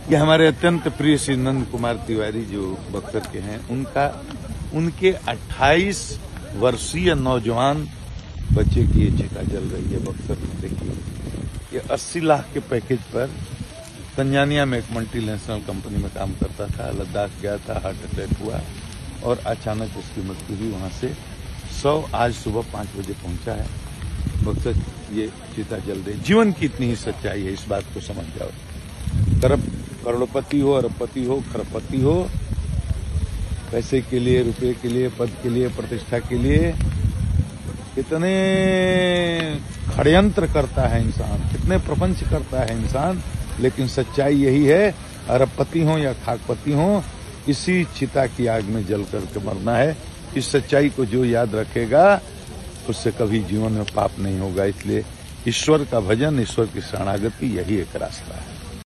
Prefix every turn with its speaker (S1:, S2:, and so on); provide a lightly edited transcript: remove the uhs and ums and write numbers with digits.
S1: ये हमारे अत्यंत प्रिय श्री नंद कुमार तिवारी जो बक्सर के हैं, उनके 28 वर्षीय नौजवान बच्चे की ये चिता जल रही है बक्सर में। देखिए, ये 80 लाख के पैकेज पर तंजानिया में एक मल्टीनेशनल कंपनी में काम करता था, लद्दाख गया था, हार्ट अटैक हुआ और अचानक उसकी मृत्यु हुई। वहां से आज सुबह 5 बजे पहुंचा है बक्सर। ये चिता जल रही। जीवन की इतनी ही सच्चाई है, इस बात को समझ जाओ। करोड़पति हो, अरबपति हो, खरबपति हो, पैसे के लिए, रुपए के लिए, पद के लिए, प्रतिष्ठा के लिए कितने षड्यंत्र करता है इंसान, कितने प्रपंच करता है इंसान, लेकिन सच्चाई यही है, अरबपति हो या खाकपति हो, इसी चिता की आग में जल करके मरना है। इस सच्चाई को जो याद रखेगा उससे कभी जीवन में पाप नहीं होगा। इसलिए ईश्वर का भजन, ईश्वर की शरणागति, यही एक रास्ता है।